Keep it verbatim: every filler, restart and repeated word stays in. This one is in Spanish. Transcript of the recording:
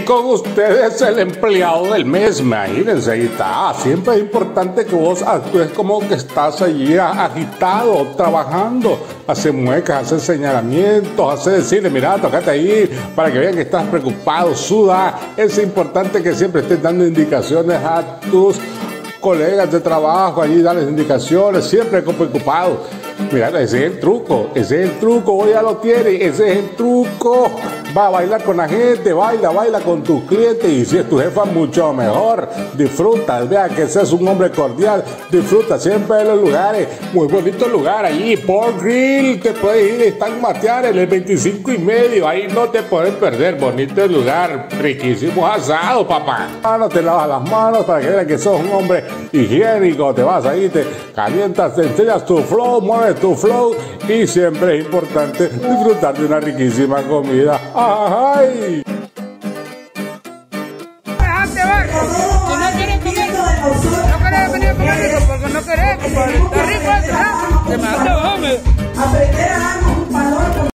con ustedes el empleado del mes, imagínense, ahí está. Siempre es importante que vos actúes como que estás allí agitado, trabajando. Hace muecas, hace señalamientos, hace decirle, mira, tocate ahí, para que vean que estás preocupado, suda. Es importante que siempre estés dando indicaciones a tus colegas de trabajo, allí darles indicaciones, siempre preocupado. Mira, ese es el truco, ese es el truco, vos ya lo tienes, ese es el truco. Va a bailar con la gente, baila, baila con tus clientes, y si es tu jefa, mucho mejor. Disfruta, vea que seas un hombre cordial, disfruta siempre en los lugares, muy bonito lugar allí, Pork Grill, te puedes ir, están matear en el veinticinco y medio, ahí no te puedes perder, bonito lugar, riquísimo asado, papá. No te lavas las manos para que vean que sos un hombre higiénico, te vas ahí, te calientas, te enseñas tu flow, mueves tu flow, y siempre es importante disfrutar de una riquísima comida. ¡Ay! Dejate ver. Si no quieres comer, no querés venir a comer rico porque no querés, compadre. Está rico esto, ¿eh? Te mato, hombre.